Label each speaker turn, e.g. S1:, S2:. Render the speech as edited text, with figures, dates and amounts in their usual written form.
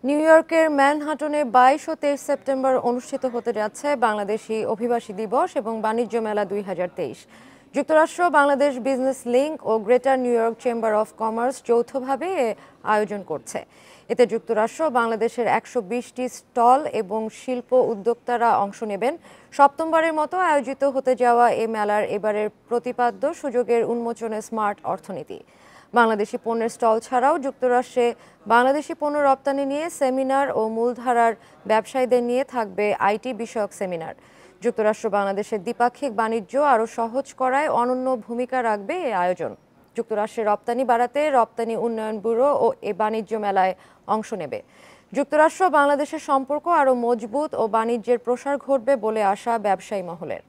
S1: New ইয়র্কের ম্যানহাটনে ২২ ও ২৩ September অনুষ্ঠিত হতে যাচ্ছে বাংলাদেশি অভিবাসী দিবস এবং বাণিজ্য মেলা ২০২৩। যুক্তরাষ্ট্র, বাংলাদেশ বিজনেস লিংক ও greater New York chamber of commerce যৌথভাবে আয়োজন করছে। এতে যুক্তরাষ্ট্র বাংলাদেশের ১২০টি স্টল এবং শিল্প উদ্যোক্তারা অংশ নেবেন। সপ্তমবারের মতো আয়োজিত হতে যাওয়া এ মেলার এবারের প্রতিপাদ্য সুযোগের উন্মোচনে স্মার্ট অর্থনীতি। বাংলাদেশি পণ্যের স্টল ছাড়াও যুক্তরাষ্ট্রে বাংলাদেশি পণ্য রপ্তানি নিয়ে সেমিনার ও মূলধারার ব্যবসায়ীদের নিয়ে থাকবে আইটি বিষয়ক সেমিনার। যুক্তরাষ্ট্র বাংলাদেশের দ্বিপাক্ষিক বাণিজ্য আরও সহজ করায় অনন্য ভূমিকা রাখবে এ আয়োজন। যুক্তরাষ্ট্রে রপ্তানি বাড়াতে রপ্তানি উন্নয়ন ব্যুরো ও এ বাণিজ্য মেলায় অংশ নেবে। যুক্তরাষ্ট্র বাংলাদেশের সম্পর্ক আরও মজবুত ও বাণিজ্যের প্রসার ঘটবে বলে আশা ব্যবসায়ী মহলের।